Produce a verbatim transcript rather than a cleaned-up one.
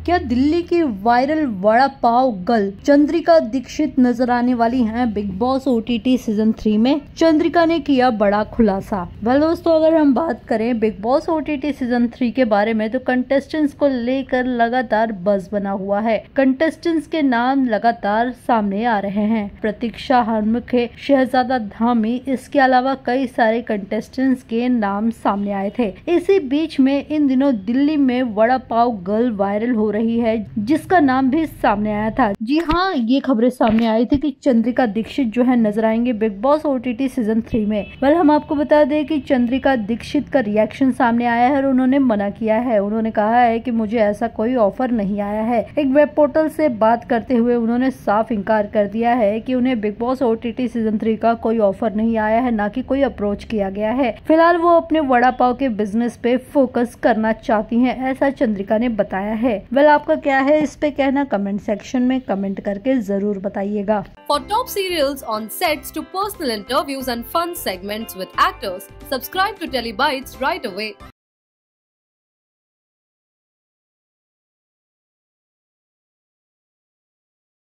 क्या दिल्ली की viral vada pav girl Chandrika Dikshit नजर आने वाली हैं Bigg Boss OTT season three में? चंद्रिका ने किया बड़ा खुलासा। वेल दोस्तों, अगर हम बात करें Bigg Boss OTT season three के बारे में तो कंटेस्टेंट्स को लेकर लगातार बज़ बना हुआ है। कंटेस्टेंट्स के नाम लगातार सामने आ रहे हैं। प्रतीक्षा हरमुखे, शहजादा धामी, इसके अलावा कई सारे कंटेस्टेंट्स के नाम सामने आए थे। इसी बीच में इन दिनों दिल्ली में वड़ा पाव गर्ल वायरल हो रही है, जिसका नाम भी सामने आया था। जी हाँ, ये खबरें सामने आई थी कि चंद्रिका दीक्षित जो है नजर आएंगे Bigg Boss OTT season three में। वेल हम आपको बता दें कि चंद्रिका दीक्षित का रिएक्शन सामने आया है और उन्होंने मना किया है। उन्होंने कहा है कि मुझे ऐसा कोई ऑफर नहीं आया है। एक वेब पोर्टल से बात करते हुए उन्होंने साफ इनकार कर दिया है कि उन्हें Bigg Boss OTT season three का कोई ऑफर नहीं आया है, ना कि कोई अप्रोच किया गया है। फिलहाल वो अपने वड़ा पाव के बिजनेस पे फोकस करना चाहती हैं, ऐसा चंद्रिका ने बताया है। वेल आपका क्या है इस पे कहना, कमेंट सेक्शन में कमेंट करके जरूर बताइएगा। For top serials on sets to personal interviews and fun segments with actors, subscribe to Telebytes right away.